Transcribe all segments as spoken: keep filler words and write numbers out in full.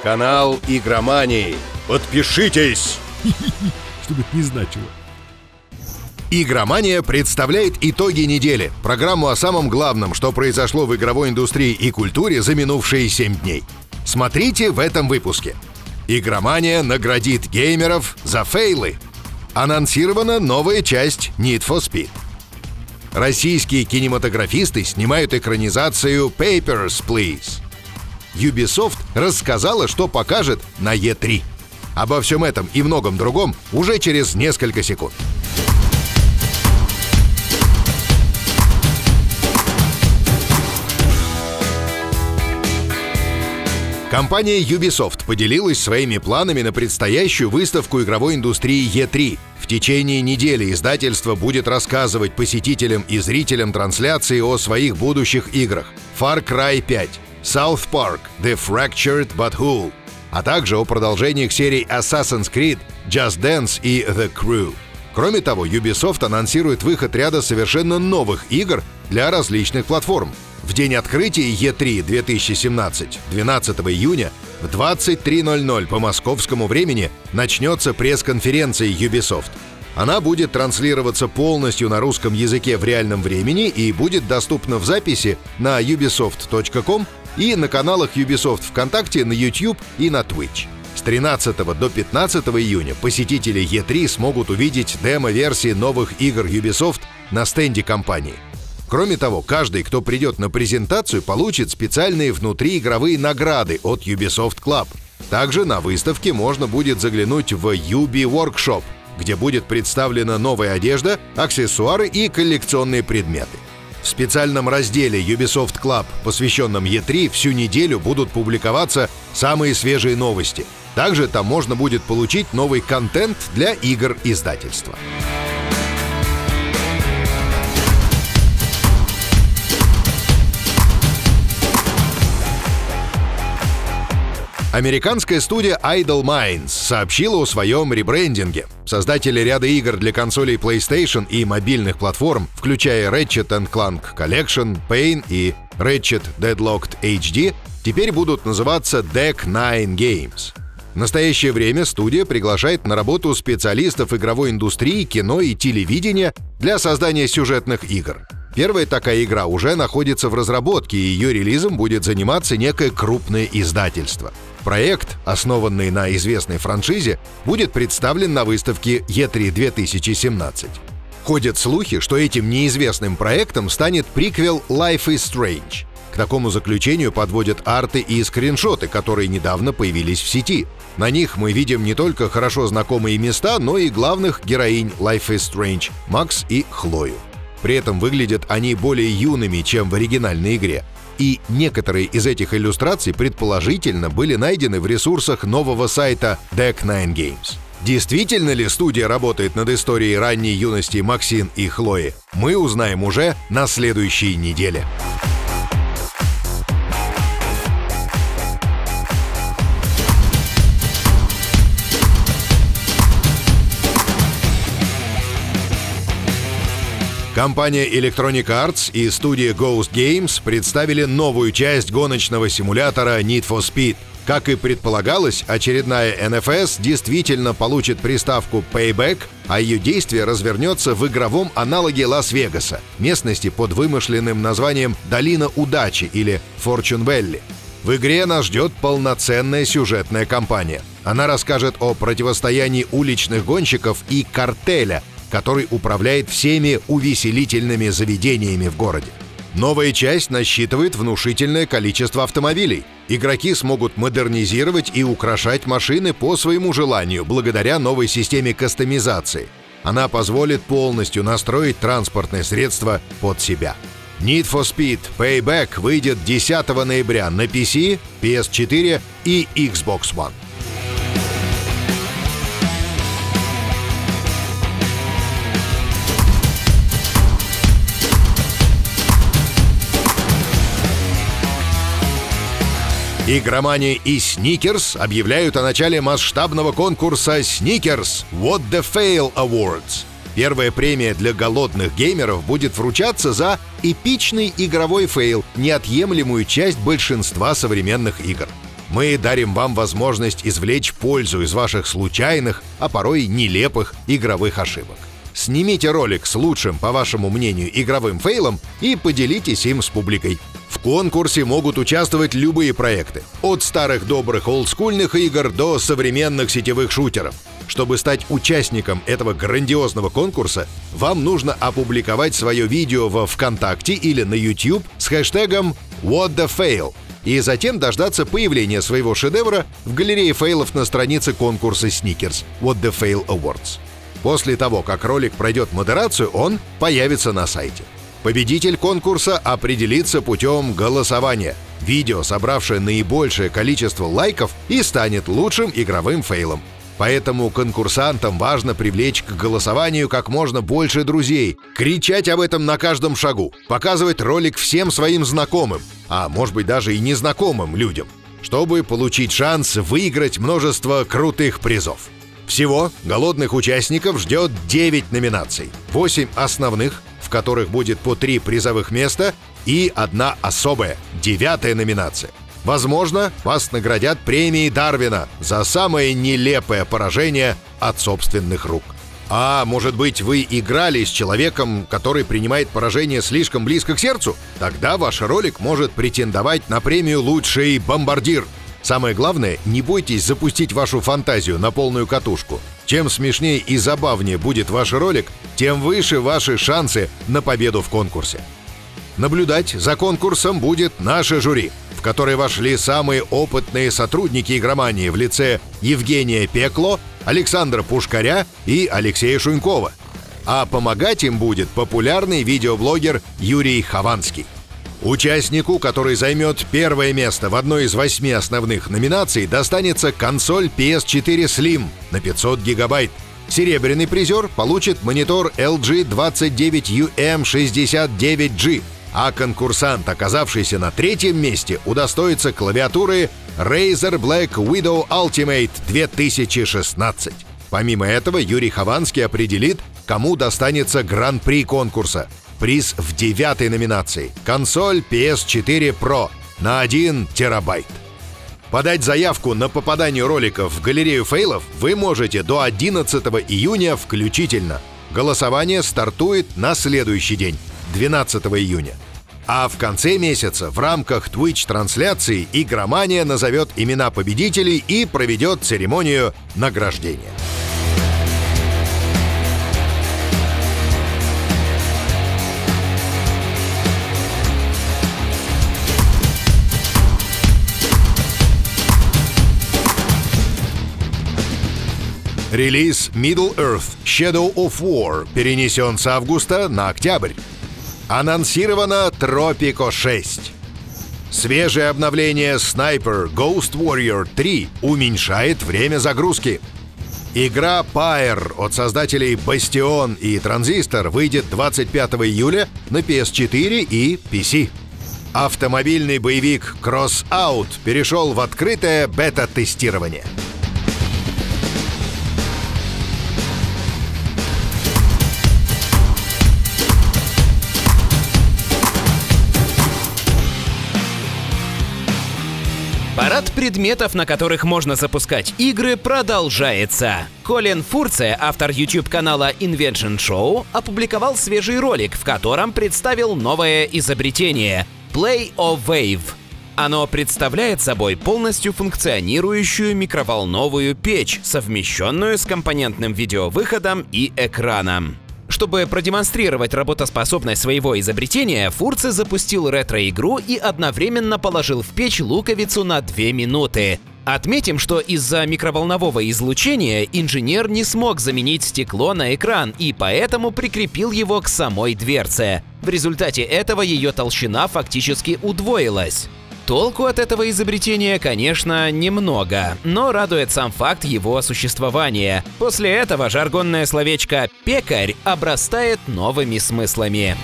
Канал Игромании. Подпишитесь! Что бы это ни значило. Игромания представляет итоги недели. Программу о самом главном, что произошло в игровой индустрии и культуре за минувшие семь дней. Смотрите в этом выпуске. Игромания наградит геймеров за фейлы. Анонсирована новая часть Need for Speed. Российские кинематографисты снимают экранизацию Papers, Please. Ubisoft рассказала, что покажет на и три. Обо всем этом и многом другом уже через несколько секунд. Компания Ubisoft поделилась своими планами на предстоящую выставку игровой индустрии и три. В течение недели издательство будет рассказывать посетителям и зрителям трансляции о своих будущих играх Far Cry пять, South Park, The Fractured But Whole, а также о продолжениях серий Assassin's Creed, Just Dance и The Crew. Кроме того, Ubisoft анонсирует выход ряда совершенно новых игр для различных платформ. В день открытия и три две тысячи семнадцать, двенадцатого июня, в двадцать три ноль ноль по московскому времени начнется пресс-конференция Ubisoft. Она будет транслироваться полностью на русском языке в реальном времени и будет доступна в записи на юбисофт точка ком и на каналах Ubisoft ВКонтакте, на YouTube и на Twitch. С тринадцатого до пятнадцатого июня посетители и три смогут увидеть демо-версии новых игр Ubisoft на стенде компании. Кроме того, каждый, кто придет на презентацию, получит специальные внутриигровые награды от Ubisoft Club. Также на выставке можно будет заглянуть в Ubi Workshop, где будет представлена новая одежда, аксессуары и коллекционные предметы. В специальном разделе Ubisoft Club, посвященном и три, всю неделю будут публиковаться самые свежие новости. Также там можно будет получить новый контент для игр издательства. Американская студия Idle Minds сообщила о своем ребрендинге. Создатели ряда игр для консолей PlayStation и мобильных платформ, включая Ratchet энд Clank Collection, Pain и Ratchet Deadlocked эйч ди, теперь будут называться Deck Nine Games. В настоящее время студия приглашает на работу специалистов игровой индустрии, кино и телевидения для создания сюжетных игр. Первая такая игра уже находится в разработке, и ее релизом будет заниматься некое крупное издательство. Проект, основанный на известной франшизе, будет представлен на выставке и три две тысячи семнадцать. Ходят слухи, что этим неизвестным проектом станет приквел Life is Strange. К такому заключению подводят арты и скриншоты, которые недавно появились в сети. На них мы видим не только хорошо знакомые места, но и главных героинь Life is Strange – Макс и Хлою. При этом выглядят они более юными, чем в оригинальной игре. И некоторые из этих иллюстраций предположительно были найдены в ресурсах нового сайта Deck Nine Games. Действительно ли студия работает над историей ранней юности Максин и Хлои, мы узнаем уже на следующей неделе. Компания Electronic Arts и студия Ghost Games представили новую часть гоночного симулятора Need for Speed. Как и предполагалось, очередная эн эф эс действительно получит приставку Payback, а ее действие развернется в игровом аналоге Лас-Вегаса, местности под вымышленным названием «Долина удачи» или Fortune Valley. В игре нас ждет полноценная сюжетная кампания. Она расскажет о противостоянии уличных гонщиков и картеля, который управляет всеми увеселительными заведениями в городе. Новая часть насчитывает внушительное количество автомобилей. Игроки смогут модернизировать и украшать машины по своему желанию благодаря новой системе кастомизации. Она позволит полностью настроить транспортное средство под себя. Need for Speed Payback выйдет десятого ноября на пи си, пи эс четыре и Xbox One. Игромания и Snickers объявляют о начале масштабного конкурса Snickers What the Fail Awards. Первая премия для голодных геймеров будет вручаться за эпичный игровой фейл, неотъемлемую часть большинства современных игр. Мы дарим вам возможность извлечь пользу из ваших случайных, а порой нелепых игровых ошибок. Снимите ролик с лучшим, по вашему мнению, игровым фейлом и поделитесь им с публикой. В конкурсе могут участвовать любые проекты, от старых добрых олдскульных игр до современных сетевых шутеров. Чтобы стать участником этого грандиозного конкурса, вам нужно опубликовать свое видео во ВКонтакте или на YouTube с хэштегом What the Fail и затем дождаться появления своего шедевра в галерее фейлов на странице конкурса Snickers What the Fail Awards. После того, как ролик пройдет модерацию, он появится на сайте. Победитель конкурса определится путем голосования. Видео, собравшее наибольшее количество лайков, и станет лучшим игровым фейлом. Поэтому конкурсантам важно привлечь к голосованию как можно больше друзей, кричать об этом на каждом шагу, показывать ролик всем своим знакомым, а может быть даже и незнакомым людям, чтобы получить шанс выиграть множество крутых призов. Всего голодных участников ждет девять номинаций, восемь основных, в которых будет по три призовых места, и одна особая, девятая номинация. Возможно, вас наградят премией Дарвина за самое нелепое поражение от собственных рук. А может быть, вы играли с человеком, который принимает поражение слишком близко к сердцу? Тогда ваш ролик может претендовать на премию «Лучший бомбардир». Самое главное, не бойтесь запустить вашу фантазию на полную катушку. Чем смешнее и забавнее будет ваш ролик, тем выше ваши шансы на победу в конкурсе. Наблюдать за конкурсом будет наше жюри, в которое вошли самые опытные сотрудники игромании в лице Евгения Пекло, Александра Пушкаря и Алексея Шунькова. А помогать им будет популярный видеоблогер Юрий Хованский. Участнику, который займет первое место в одной из восьми основных номинаций, достанется консоль пи эс четыре Slim на пятьсот гигабайт. Серебряный призер получит монитор эл джи двадцать девять ю эм шестьдесят девять джи, а конкурсант, оказавшийся на третьем месте, удостоится клавиатуры Razer Black Widow Ultimate две тысячи шестнадцать. Помимо этого, Юрий Хованский определит, кому достанется гран-при конкурса. Приз в девятой номинации – консоль пи эс четыре про на один терабайт. Подать заявку на попадание роликов в галерею фейлов вы можете до одиннадцатого июня включительно. Голосование стартует на следующий день, двенадцатого июня. А в конце месяца в рамках Twitch-трансляции Игромания назовет имена победителей и проведет церемонию награждения. Релиз Middle-earth Shadow of War перенесен с августа на октябрь. Анонсировано Tropico шесть. Свежее обновление Sniper Ghost Warrior три уменьшает время загрузки. Игра Pyre от создателей Bastion и Transistor выйдет двадцать пятого июля на пи эс четыре и пи си. Автомобильный боевик Crossout перешел в открытое бета-тестирование. Парад предметов, на которых можно запускать игры, продолжается. Колин Фурце, автор YouTube-канала Invention Show, опубликовал свежий ролик, в котором представил новое изобретение – Play of Wave. Оно представляет собой полностью функционирующую микроволновую печь, совмещенную с компонентным видеовыходом и экраном. Чтобы продемонстрировать работоспособность своего изобретения, Фурце запустил ретро-игру и одновременно положил в печь луковицу на две минуты. Отметим, что из-за микроволнового излучения инженер не смог заменить стекло на экран и поэтому прикрепил его к самой дверце. В результате этого ее толщина фактически удвоилась. Толку от этого изобретения, конечно, немного, но радует сам факт его существования. После этого жаргонное словечко «пекарь» обрастает новыми смыслами.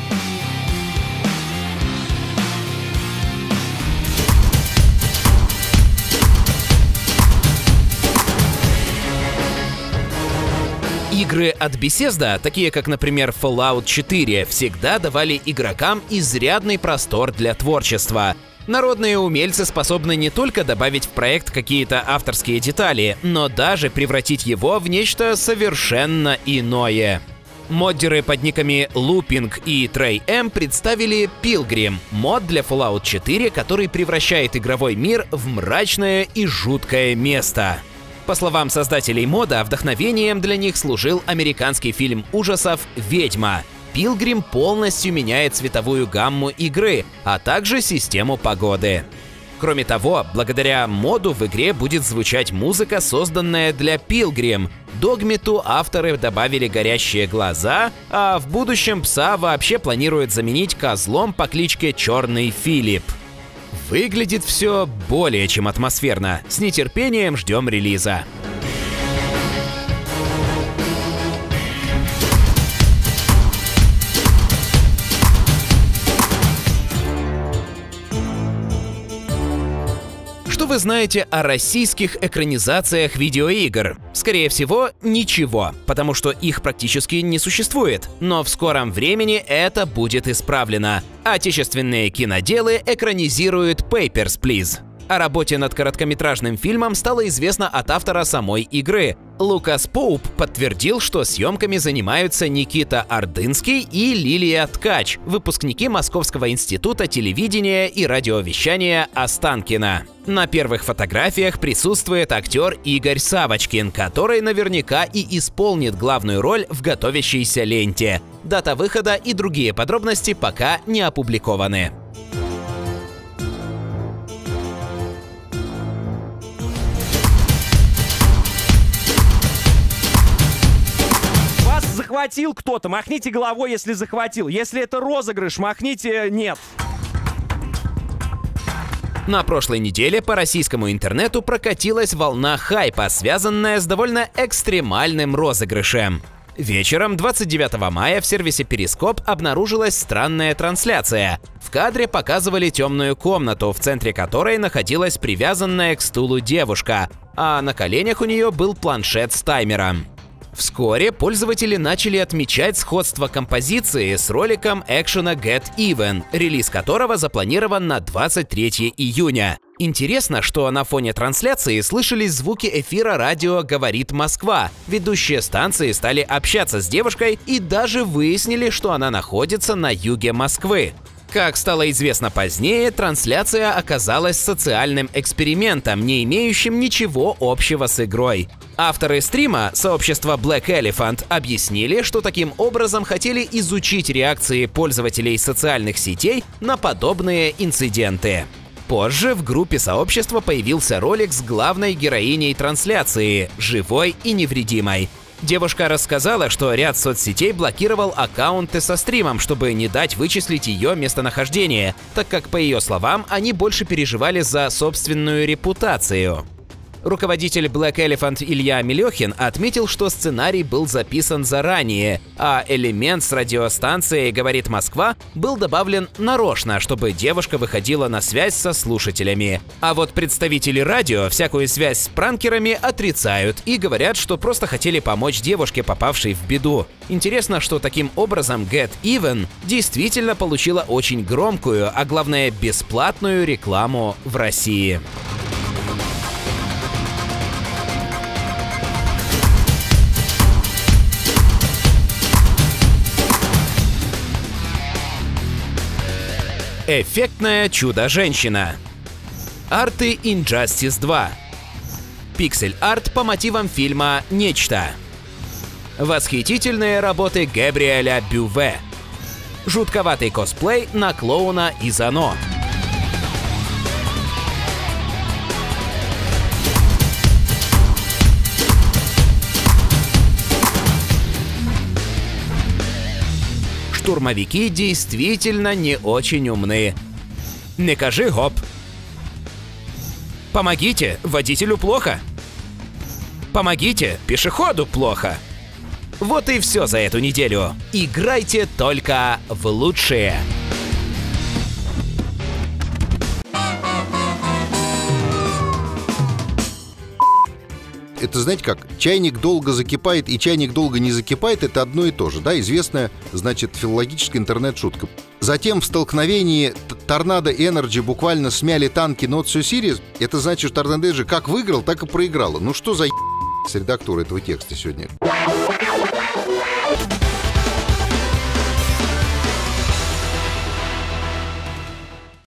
Игры от Bethesda, такие как, например, Fallout четыре, всегда давали игрокам изрядный простор для творчества. Народные умельцы способны не только добавить в проект какие-то авторские детали, но даже превратить его в нечто совершенно иное. Моддеры под никами Looping и Trey M представили Pilgrim — мод для Fallout четыре, который превращает игровой мир в мрачное и жуткое место. По словам создателей мода, вдохновением для них служил американский фильм ужасов «Ведьма». Pilgrim полностью меняет цветовую гамму игры, а также систему погоды. Кроме того, благодаря моду в игре будет звучать музыка, созданная для Pilgrim. Догмиту авторы добавили горящие глаза, а в будущем пса вообще планируют заменить козлом по кличке Черный Филипп. Выглядит все более чем атмосферно. С нетерпением ждем релиза. Что вы знаете о российских экранизациях видеоигр? Скорее всего, ничего, потому что их практически не существует. Но в скором времени это будет исправлено. Отечественные киноделы экранизируют Papers, Please. О работе над короткометражным фильмом стало известно от автора самой игры. Лукас Поуп подтвердил, что съемками занимаются Никита Ордынский и Лилия Ткач, выпускники Московского института телевидения и радиовещания Останкино. На первых фотографиях присутствует актер Игорь Савочкин, который наверняка и исполнит главную роль в готовящейся ленте. Дата выхода и другие подробности пока не опубликованы. Захватил кто-то, махните головой, если захватил. Если это розыгрыш, махните «нет». На прошлой неделе по российскому интернету прокатилась волна хайпа, связанная с довольно экстремальным розыгрышем. Вечером двадцать девятого мая в сервисе Перископ обнаружилась странная трансляция. В кадре показывали темную комнату, в центре которой находилась привязанная к стулу девушка, а на коленях у нее был планшет с таймером. Вскоре пользователи начали отмечать сходство композиции с роликом экшена Get Even, релиз которого запланирован на двадцать третье июня. Интересно, что на фоне трансляции слышались звуки эфира радио «Говорит Москва». Ведущие станции стали общаться с девушкой и даже выяснили, что она находится на юге Москвы. Как стало известно позднее, трансляция оказалась социальным экспериментом, не имеющим ничего общего с игрой. Авторы стрима, сообщества Black Elephant, объяснили, что таким образом хотели изучить реакции пользователей социальных сетей на подобные инциденты. Позже в группе сообщества появился ролик с главной героиней трансляции, живой и невредимой. Девушка рассказала, что ряд соцсетей блокировал аккаунты со стримом, чтобы не дать вычислить ее местонахождение, так как, по ее словам, они больше переживали за собственную репутацию. Руководитель Black Elephant Илья Мелехин отметил, что сценарий был записан заранее, а элемент с радиостанцией «Говорит Москва» был добавлен нарочно, чтобы девушка выходила на связь со слушателями. А вот представители радио всякую связь с пранкерами отрицают и говорят, что просто хотели помочь девушке, попавшей в беду. Интересно, что таким образом Get Even действительно получила очень громкую, а главное бесплатную рекламу в России. Эффектная чудо-женщина. Арты Injustice два. Пиксель-арт по мотивам фильма «Нечто». Восхитительные работы Габриэля Бюве. Жутковатый косплей на клоуна из «Оно». Штурмовики действительно не очень умны. Не кажи гоп. Помогите, водителю плохо. Помогите, пешеходу плохо. Вот и все за эту неделю. Играйте только в лучшие. это, знаете как, чайник долго закипает и чайник долго не закипает, это одно и то же, да, известная, значит, филологическая интернет-шутка. Затем в столкновении Торнадо Энерджи буквально смяли танки Not So Serious, это значит, что Торнадо Энерджи как выиграл, так и проиграла. Ну что за с редактурой этого текста сегодня?